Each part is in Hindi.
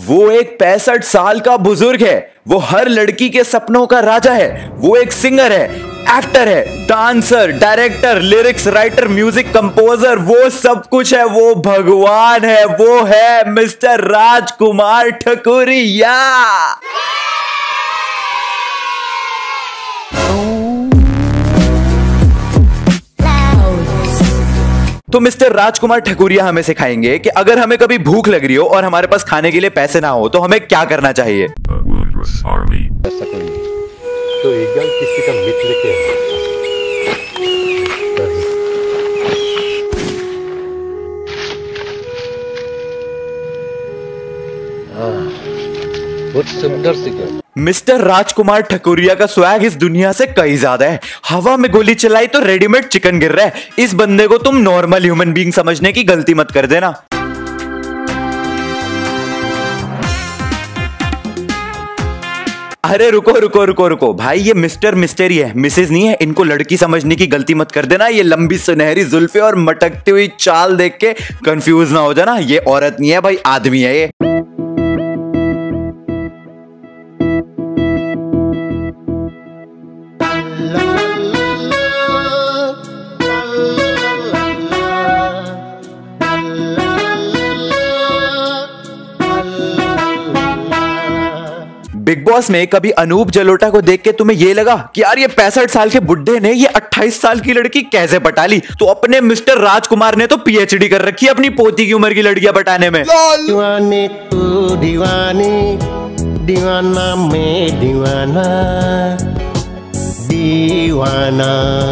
वो एक 65 साल का बुजुर्ग है, वो हर लड़की के सपनों का राजा है, वो एक सिंगर है, एक्टर है, dancer, director, lyrics writer, music composer, वो सब कुछ है, वो भगवान है, वो है मिस्टर राजकुमार ठकुरिया। तो मिस्टर राजकुमार ठकुरिया हमें सिखाएंगे कि अगर हमें कभी भूख लग रही हो और हमारे पास खाने के लिए पैसे ना हो तो हमें क्या करना चाहिए। ऐसा कोई तो एकदम किसी का मित्र के बहुत सुंदर सी गर्ल। मिस्टर राजकुमार ठकुरिया का स्वैग इस दुनिया से कहीं ज्यादा है। हवा में गोली चलाई तो रेडीमेड चिकन गिर रहा है। इस बंदे को तुम नॉर्मल ह्यूमन बीइंग समझने की गलती मत कर देना। अरे रुको रुको रुको रुको भाई, ये मिस्टर मिस्टेरी है, मिसेज नहीं है। इनको लड़की समझने की गलती मत कर देना। ये लंबी सुनहरी जुल्फे और मटकती हुई चाल देख के कंफ्यूज ना हो जाना। ये औरत नहीं है भाई, आदमी है ये। बिग बॉस में कभी अनूप जलोटा को देख के तुम्हें ये लगा कि यार ये 65 साल के बुड्ढे ने ये 28 साल की लड़की कैसे पटा ली? तो अपने मिस्टर राजकुमार ने तो पीएचडी कर रखी है अपनी पोती की उम्र की लड़कियां पटाने में। दीवानी तू दीवानी, दीवाना मैं दीवाना, दीवाना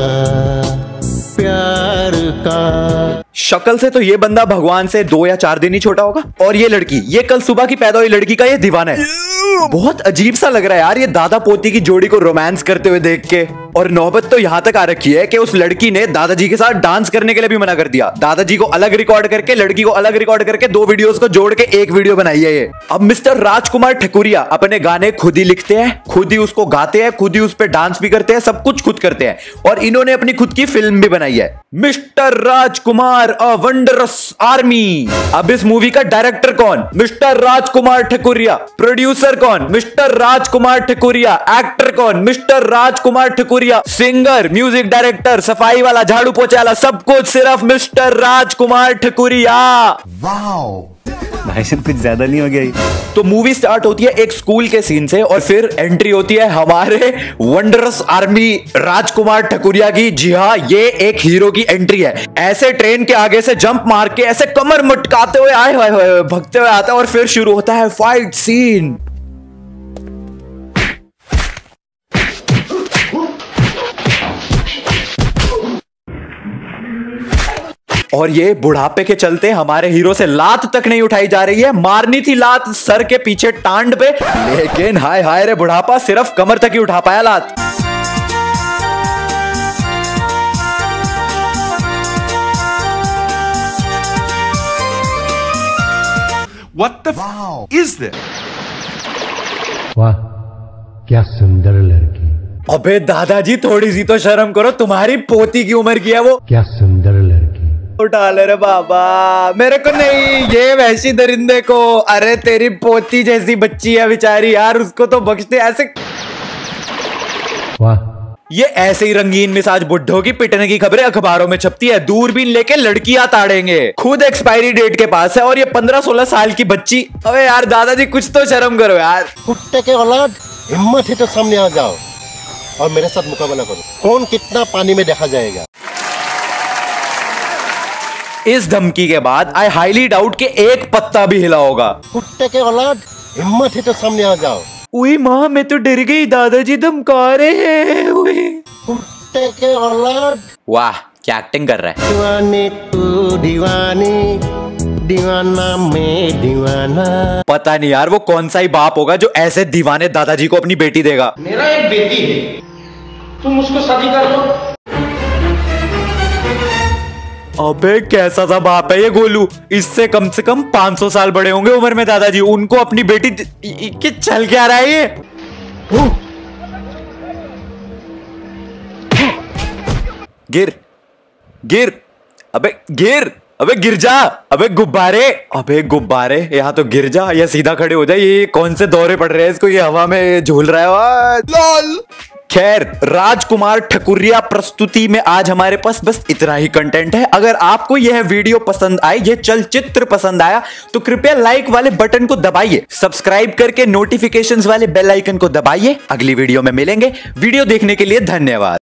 प्यार का। शक्ल से तो ये बंदा भगवान से 2 या 4 दिन ही छोटा होगा। और ये लड़की, ये कल सुबह की पैदा हुई लड़की का ये दीवाना है। बहुत अजीब सा लग रहा है यार ये दादा पोती की जोड़ी को रोमांस करते हुए देख के। और नौबत तो यहां तक आ रखी है कि उस लड़की ने दादाजी के साथ डांस करने के लिए भी मना कर दिया। दादाजी को अलग रिकॉर्ड करके, लड़की को अलग रिकॉर्ड करके 2 वीडियोस को जोड़ के एक वीडियो बनाई है ये। अब मिस्टर राजकुमार ठकुरिया अपने गाने खुद ही लिखते हैं, खुद ही उसको गाते हैं, खुद ही उस पर डांस भी करते हैं, सब कुछ खुद करते हैं। और इन्होंने अपनी खुद की फिल्म भी बनाई है, mister Rajkumar a wondrous army. अब इस मूवी का डायरेक्टर कौन? मिस्टर राजकुमार ठकुरिया। प्रोड्यूसर कौन? मिस्टर राजकुमार ठकुरिया। एक्टर कौन? Mister Rajkumar Thakuria. Singer, music director, सफाई वाला, झाड़ू पोछे वाला, सब कुछ सिर्फ मिस्टर राजकुमार ठकुरिया। वाओ भाई साहब, कुछ ज्यादा नहीं हो गया? तो मूवी स्टार्ट होती है एक स्कूल के सीन से और फिर एंट्री होती है हमारे वंडरस आर्मी राजकुमार ठकुरिया की। जी हाँ, ये एक हीरो की एंट्री है। ऐसे ट्रेन के आगे से जंप मार के ऐसे कमर मटकाते हुए आए हुए भगते हुए आता है और फिर शुरू होता है फाइट सीन। और ये बुढ़ापे के चलते हमारे हीरो से लात तक नहीं उठाई जा रही है। मारनी थी लात सर के पीछे टांड पे, लेकिन हाय हाय रे बुढ़ापा, सिर्फ कमर तक ही उठा पाया लात। What the is this? वाह क्या सुंदर लड़की। अबे दादाजी थोड़ी सी तो शर्म करो, तुम्हारी पोती की उम्र की है वो। क्या सुंदर लड़की। उठा ले रे बाबा, मेरे को नहीं, ये वैसी दरिंदे को। अरे तेरी पोती जैसी बच्ची है बेचारी यार, उसको तो बख्श दे। ऐसे वाह, ये ऐसे ही रंगीन मिजाज बुड्ढों की पिटने की खबरें अखबारों में छपती है। दूरबीन लेके लड़कियां ताड़ेंगे, खुद एक्सपायरी डेट के पास है और ये 15-16 साल की बच्ची। अबे यार दादाजी कुछ तो शर्म करो यार। कुत्ते के औलाद, हिम्मत है तो सामने आ जाओ और मेरे साथ मुकाबला करो, कौन कितना पानी में देखा जाएगा। इस धमकी के बाद आई हाईली डाउट कि एक पत्ता भी हिला होगा। कुत्ते के औलाद, हिम्मत है तो सामने आ जाओ। उई माँ, मैं तो डर गई, दादाजी धमका रहे हैं। कुत्ते के औलाद। वाह क्या एक्टिंग कर रहा है। दीवानी तू दीवानी, दीवाना मैं दीवाना। पता नहीं यार वो कौन सा ही बाप होगा जो ऐसे दीवाने दादाजी को अपनी बेटी देगा। मेरा एक बेटी है, तुम उसको शादी कर दो। अबे कैसा सा बाप है ये गोलू, इससे कम से कम 500 साल बड़े होंगे उम्र में दादाजी, उनको अपनी बेटी के चल क्या रहा है ये। गिर गिर, अबे गिर। अबे गिर जा। अबे गुब्बारे यहाँ तो गिर जा या सीधा खड़े हो जाए। ये कौन से दौरे पड़ रहे हैं इसको, ये हवा में झूल रहा है। लॉल। खैर, राजकुमार ठकुरिया प्रस्तुति में आज हमारे पास बस इतना ही कंटेंट है। अगर आपको यह वीडियो पसंद आई, यह चलचित्र पसंद आया, तो कृपया लाइक वाले बटन को दबाइए, सब्सक्राइब करके नोटिफिकेशंस वाले बेल आइकन को दबाइए। अगली वीडियो में मिलेंगे। वीडियो देखने के लिए धन्यवाद।